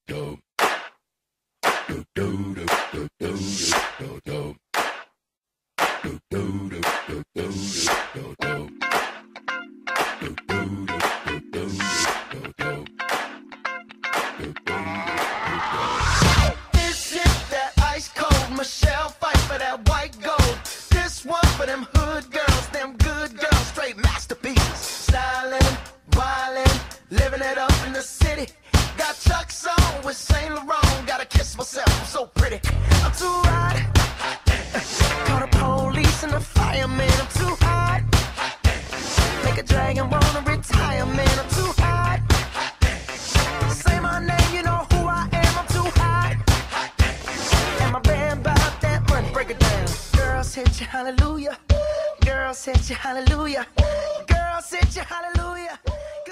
This is that ice cold Michelle fight for that white gold. This one for them hood girls, them good girls, straight masterpieces. Styling, wildin', living it up in the city. Got Chuck's on with Saint Laurent. Gotta kiss myself, I'm so pretty. I'm too hot. Call the police and the fireman. I'm too hot. Make a dragon wanna retire, man. I'm too hot. Say my name, you know who I am. I'm too hot. And my band bout that money. Break it down. Girls hit you, hallelujah. Girls hit you, hallelujah. Girls hit you, hallelujah.